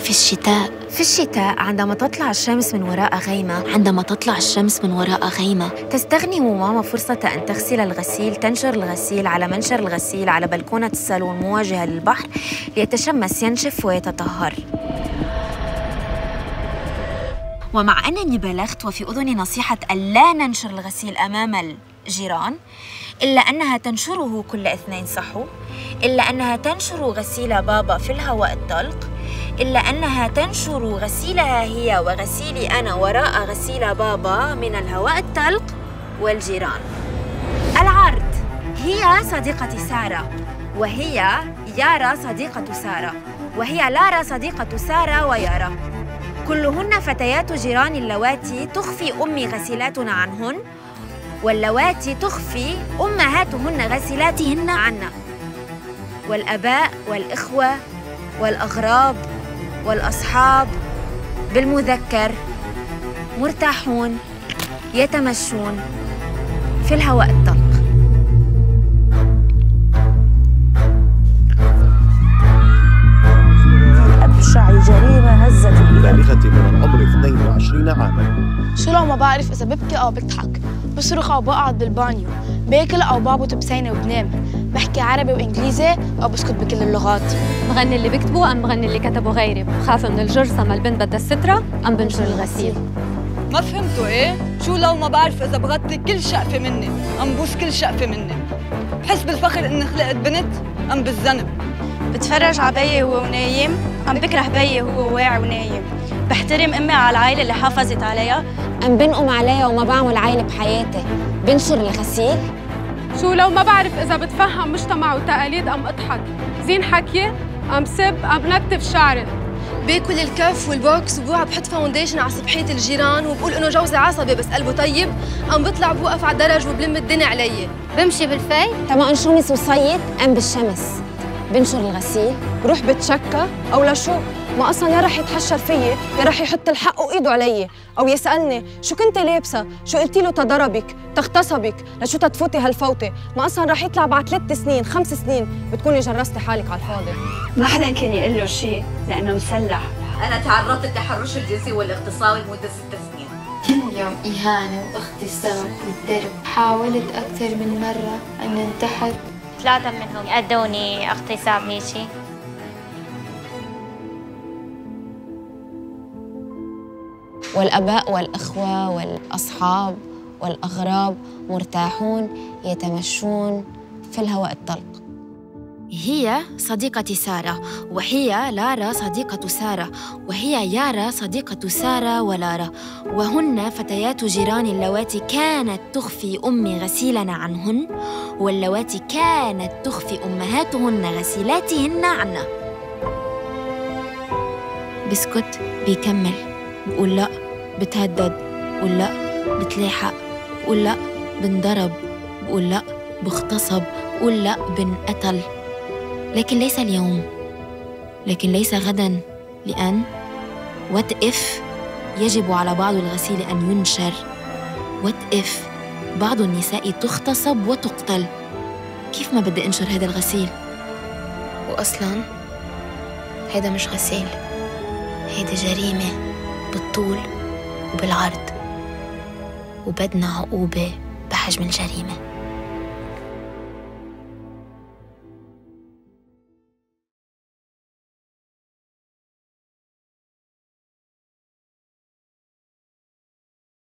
في الشتاء. في الشتاء عندما تطلع الشمس من وراء غيمة. عندما تطلع الشمس من وراء غيمة. تستغنم ماما فرصة أن تغسل الغسيل، تنشر الغسيل على منشر الغسيل على بلكونة الصالون مواجهة للبحر ليتشمس، ينشف ويتطهر. ومع أنني بلغت وفي أذني نصيحة ألا ننشر الغسيل أمام الجيران، إلا أنها تنشره كل اثنين صحو، إلا أنها تنشر غسيل بابا في الهواء الطلق، إلا أنها تنشر غسيلها هي وغسيلي أنا وراء غسيل بابا من الهواء الطلق والجيران. العرض: هي صديقة سارة، وهي يارا صديقة سارة، وهي لارا صديقة سارة ويارا، كلهن فتيات جيران اللواتي تخفي أمي غسيلاتنا عنهن، واللواتي تخفي أمهاتهن غسيلاتهن عنا، والأباء والإخوة والأغراب والأصحاب بالمذكر مرتاحون يتمشون في الهواء الطلق. أبشع جريمة هزت البلاد. بالغة من العمر 22 عاماً. شو لو ما بعرف إذا ببكي أو بضحك، بصرخ أو بقعد بالبانيو، باكل أو بعبط بسينة وبنام، بحكي عربي وإنجليزي أو بسكت بكل اللغات. بغني اللي بكتبه أم بغني اللي كتبه غيري، بخاف من الجرثة ما البنت بدها السترة أم بنشر الغسيل. ما فهمتوا إيه؟ شو لو ما بعرف إذا بغطي كل شقفة مني أم بوس كل شقفة مني، بحس بالفخر إني خلقت بنت أم بالذنب. بتفرج على بيي وهو نايم أم بكره بيي وهو واعي ونايم، بحترم أمي على العائلة اللي حافظت عليها أم بنقم عليها وما بعمل عيلة بحياتي، بنشر الغسيل. شو لو ما بعرف إذا بتفهم مجتمع وتقاليد أم أضحك، زين حكي أم سب أم نكتف شعري، باكل الكف والبوكس وبوعى بحط فاونديشن على صبحية الجيران وبقول إنه جوزي عصبي بس قلبه طيب، أم بطلع بوقف على الدرج وبلم الدنيا علي، بمشي بالفي تما انشمس وصيد أم بالشمس، بنشر الغسيل. بروح بتشكى أو لشو؟ ما أصلاً يا رح يتحشر فيي يا رح يحط الحق وإيده علي، أو يسألني شو كنت لابسة؟ شو قلتي له تضربك؟ تغتصبك؟ لشو تتفوتي هالفوتة؟ ما أصلاً رح يطلع بعد 3 سنين 5 سنين بتكوني جرستي حالك على الفاضي. ما حدا كان يقول له شيء لأنه مسلح. أنا تعرضت للتحرش الجنسي والاغتصاب لمدة 6 سنين. كل يوم إهانة واغتصاب والضرب. حاولت أكثر من مرة أن أنتحر. 3 منهم أدوني اغتصاب هيجي. والأباء والإخوة والأصحاب والأغراب مرتاحون يتمشون في الهواء الطلق. هي صديقة سارة، وهي لارا صديقة سارة، وهي يارا صديقة سارة ولارا، وهن فتيات جيران اللواتي كانت تخفي أمي غسيلنا عنهن، واللواتي كانت تخفي أمهاتهن غسيلاتهن عنا. بسكت، بيكمل، بقول لا، بتهدد، بقول لا، بتلاحق، بقول لا، بنضرب، بقول لا، بغتصب، بقول لا، بنقتل. لكن ليس اليوم، لكن ليس غداً، لأن what if يجب على بعض الغسيل أن ينشر. what if بعض النساء تغتصب وتقتل. كيف ما بدي أنشر هذا الغسيل؟ وأصلاً هذا مش غسيل، هيدا جريمة بالطول وبالعرض، وبدنا عقوبة بحجم الجريمة.